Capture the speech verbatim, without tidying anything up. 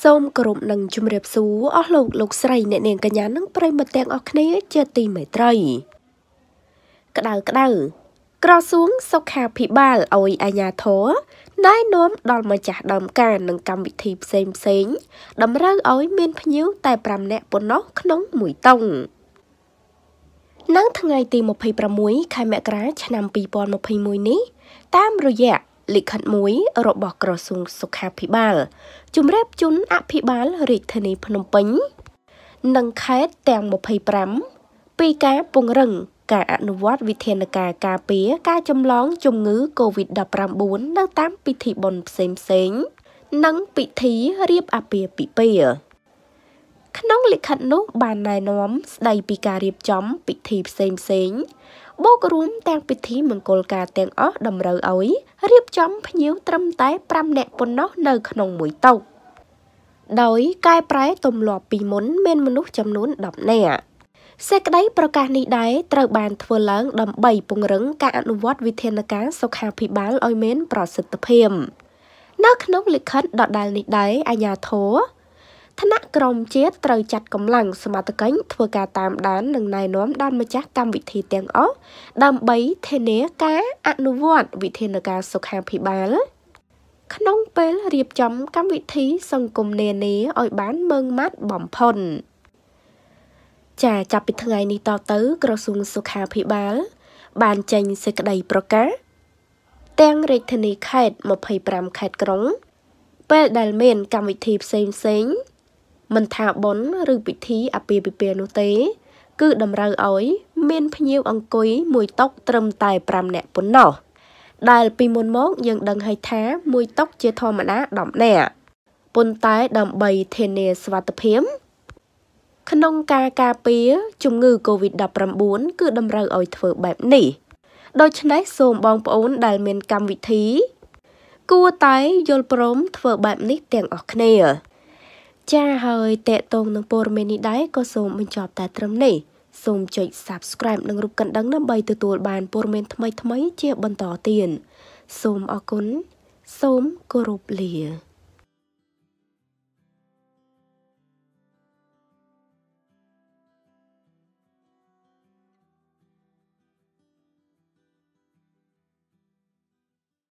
សូមគោរពនឹងជំរាបសួរអស់លោកលោកស្រីអ្នកនាងកញ្ញានិងប្រិយមិត្តទាំងអស់គ្នាជាទីមេត្រីក្តៅក្តៅក្រសួងសុខាភិបាលឲ្យអាជ្ញាធរណែនាំដល់ម្ចាស់ដើមការនិងកម្មវិធីផ្សេងផ្សេងតម្រូវឲ្យមានភ្ញៀវតែប្រាំនាក់ប៉ុណ្ណោះក្នុងមួយតុងនៅថ្ងៃទីម្ភៃប្រាំមួយខែមករាឆ្នាំពីរពាន់ម្ភៃមួយនេះតាមរយៈលិខិតមួយរបស់ក្រសួងសុខាភិបាលជម្រាបជូនអភិបាលរាជធានីភ្នំពេញនិងខេត្តទាំងម្ភៃប្រាំពីការពង្រឹងការអនុវត្តវិធានការការពារការចម្លងជំងឺ កូវីដ ដប់ប្រាំបួន នៅតាមពិធីបុណ្យផ្សេងៗនិងពិធីរៀបអាពាហ៍ពិពាហ៍ក្នុងលិខិតនោះបានណែនាំស្ដីពីការរៀបចំពិធីផ្សេងៗបូករួមទាំងពិធីមង្គលការទាំងអស់តម្រូវឲ្យរៀបចំភ្ញៀវត្រឹមតែប្រាំនាក់ប៉ុណ្ណោះនៅក្នុងមួយតុដោយកែប្រែទម្លាប់ពីមុនមានមនុស្សចំនួនដប់នាក់សេចក្តីប្រកាសនេះដែរត្រូវបានធ្វើឡើងដើម្បីពង្រឹងការអនុវត្តវិធានការសុខាភិបាលឲ្យមានប្រសិទ្ធភាពនៅក្នុងលិខិតដដែលនេះដែរអាជ្ញាធរថ្នាក់ក្រមជាតិត្រូវចាត់កម្លាំងសមត្ថកិច្ចធ្វើការតាមដាននិងណែនាំដល់ម្ចាស់កម្មវិធីទាំងអស់ដើម្បីធានាការអនុវត្តវិធានការសុខាភិបាលក្នុងពេលរៀបចំកម្មវិធីសង្គមនានាឲ្យបានម៉ឺងម៉ាត់បំផុតចាចាប់ពីថ្ងៃនេះតទៅក្រសួងសុខាភិបាលបានចេញសេចក្តីប្រកាសទាំងរាជធានីខេត្តម្ភៃប្រាំខេត្តក្រុងពេលដែលមានកម្មវិធីផ្សេងផ្សេងមិនថាបុណ្យឬពិធីអាពាហ៍ពិពាហ៍នោះទេគឺតម្រូវឲ្យមានភ្ញៀវអង្គុយមួយតុត្រឹមតែប្រាំនាក់ប៉ុណ្ណោះដែលពីមុនមកយើងដឹងហើយថាមួយតុជាធម្មតាដប់នាក់ប៉ុន្តែដើម្បីធានាសុវត្ថិភាពក្នុងការការពារជំងឺ កូវីដ ដប់ប្រាំបួន គឺតម្រូវឲ្យធ្វើបែបនេះដូច្នេះសូមបងប្អូនដែលមានកម្មវិធីគួរតែយល់ព្រមធ្វើបែបនេះទាំងអស់គ្នាចាហើយតេតងនឹងព័ត៌មាននេះដែរក៏សូមបញ្ចប់តែត្រឹមនេះសូមចុច Subscribe និងរូបកណ្ដឹងដើម្បីទទួលបានព័ត៌មានថ្មីៗជាបន្តទៀតសូមអរគុណសូមគោរពលា